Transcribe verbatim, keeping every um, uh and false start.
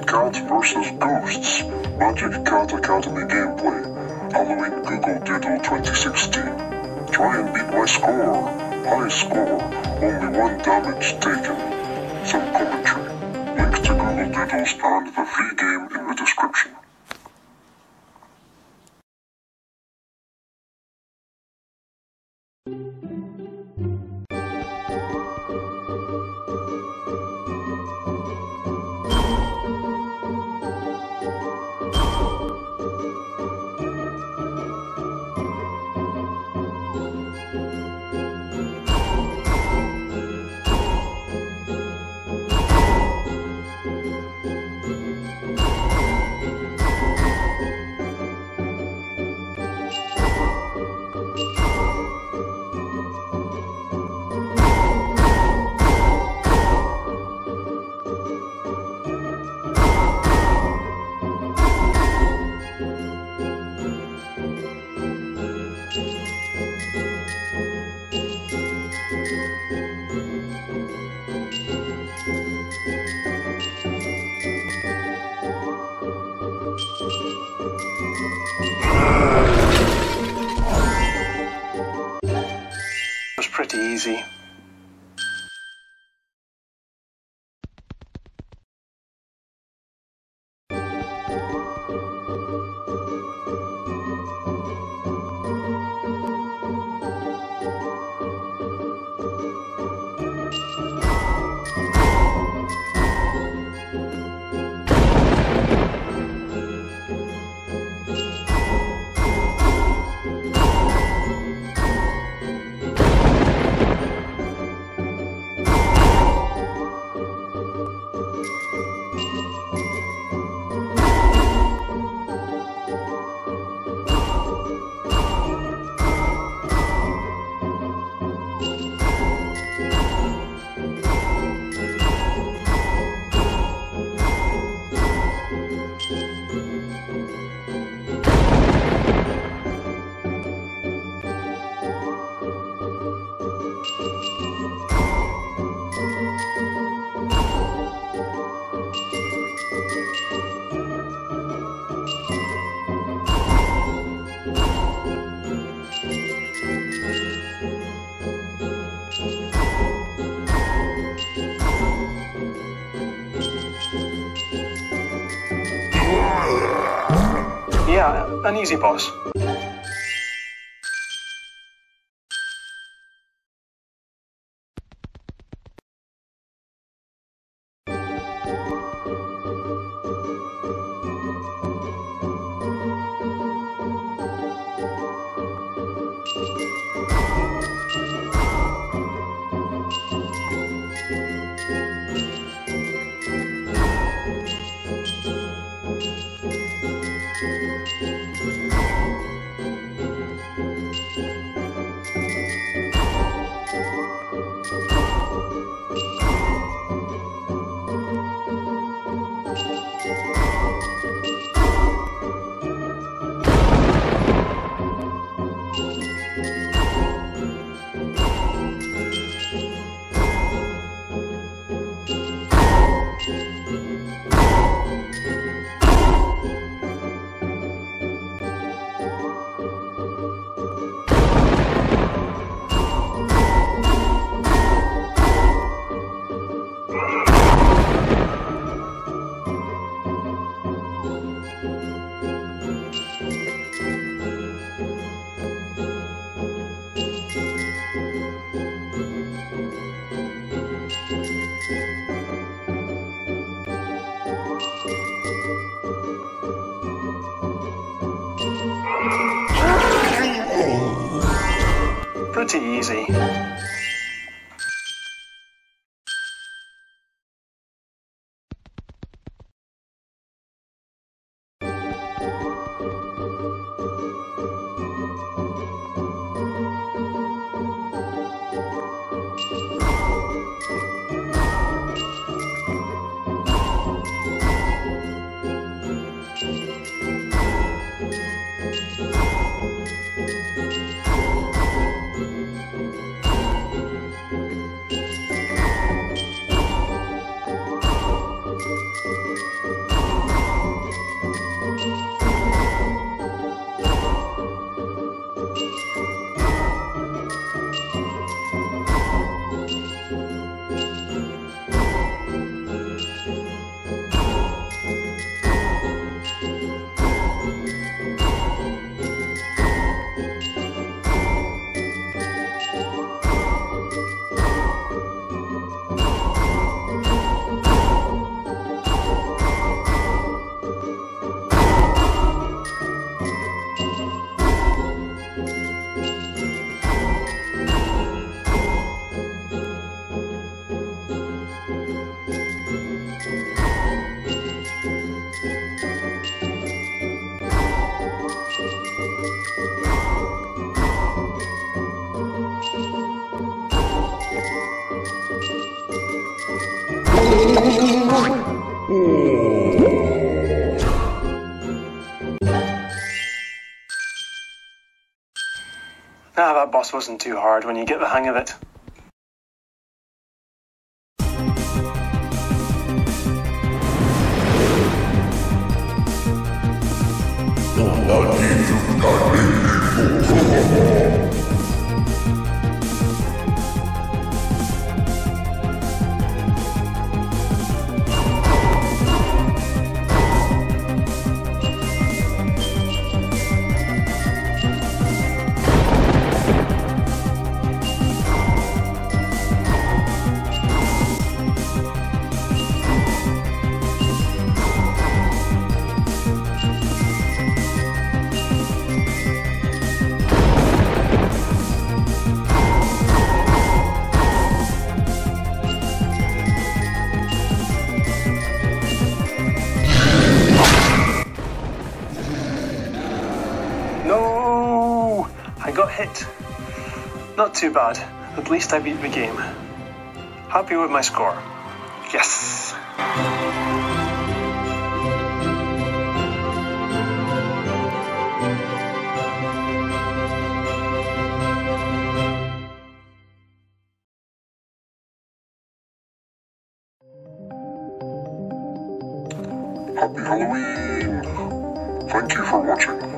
Cat versus Ghosts, Magic Cat Academy gameplay, Halloween Google Doodle twenty sixteen. Try and beat my score. High score, only one damage taken. Some commentary. Link to Google Doodles and the free game in the description. It was pretty easy. Yeah, an easy boss. Pretty easy. Ah, that boss wasn't too hard when you get the hang of it. No! I got hit. Not too bad. At least I beat the game. Happy with my score. Yes! Happy Halloween! Thank you for watching.